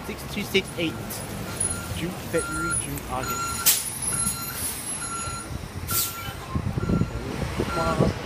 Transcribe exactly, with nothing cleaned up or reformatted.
six two six eight. June, February, June, August. Come on.